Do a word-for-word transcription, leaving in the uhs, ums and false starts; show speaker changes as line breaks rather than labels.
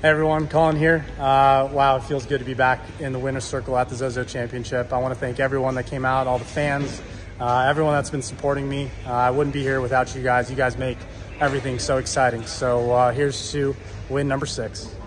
Hey everyone, Colin here. Uh, wow, it feels good to be back in the winner's circle at the Zozo Championship. I want to thank everyone that came out, all the fans, uh, everyone that's been supporting me. Uh, I wouldn't be here without you guys. You guys make everything so exciting. So uh, here's to win number six.